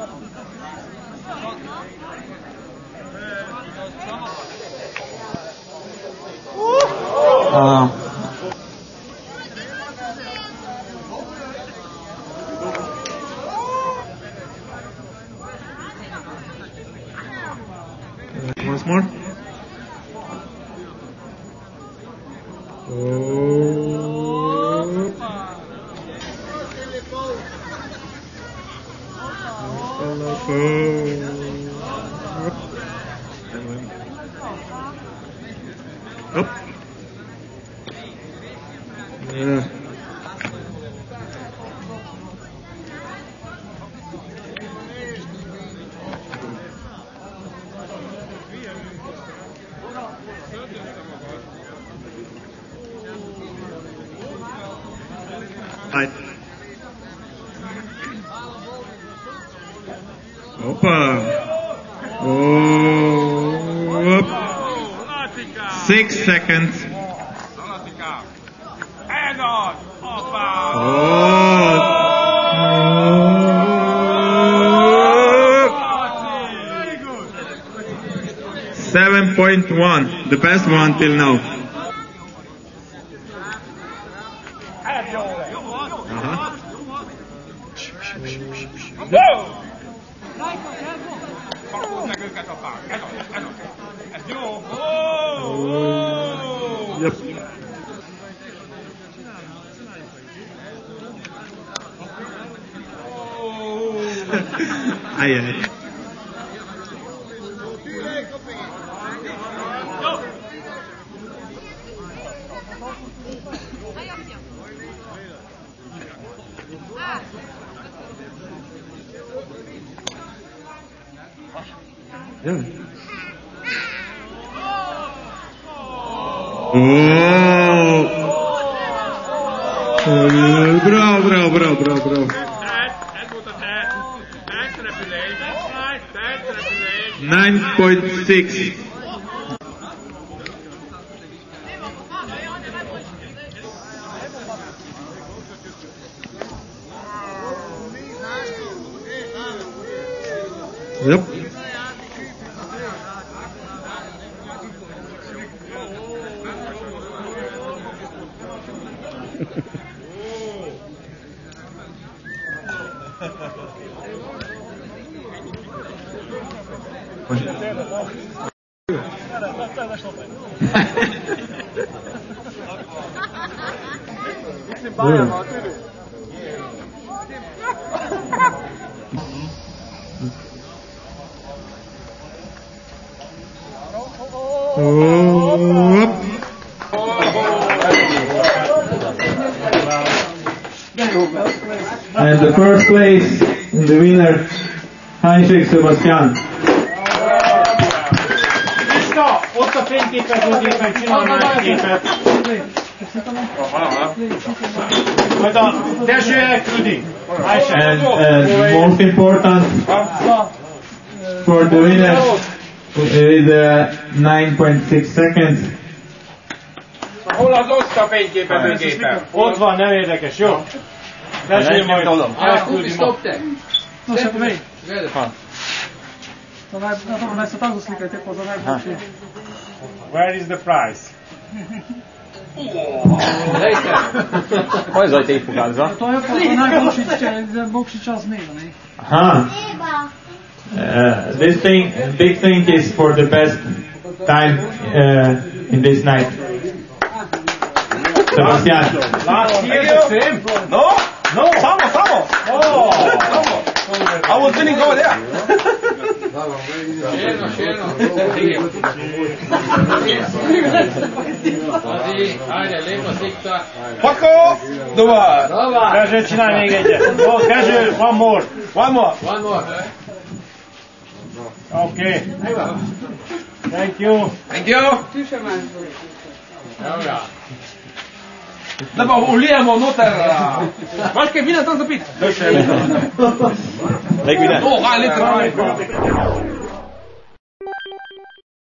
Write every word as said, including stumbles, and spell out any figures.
Uh, once more. Oh. Up. Yeah. Right. Opa. Oh. Up. Six seconds. Hang on. Opa. Oh. seven point one, the best one till now. Uh-huh. Yep. Ai ai. Yeah. Oh! Oh, bravo, bravo, bravo, bravo, bravo. nine point six. Yep. And the first place in the winner, Heinrich Sebastian. Ott a fényképet, hogy csinálni egy képet. Majd a Dezső elküldi. And uh, most important for the winner is uh, nine point six seconds. Hol az ott a fényképezőgépen? Ott van, nem érdekes, jó? Dezső majd elküldi ma. No, se povej. Naj se tako slikajte, pa za najboljši. Where is the prize? Kaj zdaj te jih pokazal? To je pa za najboljši, boljši čas dneva, ne? Aha. Uh, this thing, big thing is for the best time uh, in this night. Sebastian. Last year the same? No? No. Samo, samo. Oh. I was didn't go there. Šerno, šerno. Ajde, lepo slikta. Pako, dobar. Dobar. Kaže, činaj még egyet. Oh, kaže, one more. One more. One more. Okay. Thank you. Thank you. Dobra. Da pa ulijemo noter. Imaš kaj vina tam za pit? Leg vina. Oh, aj, liter.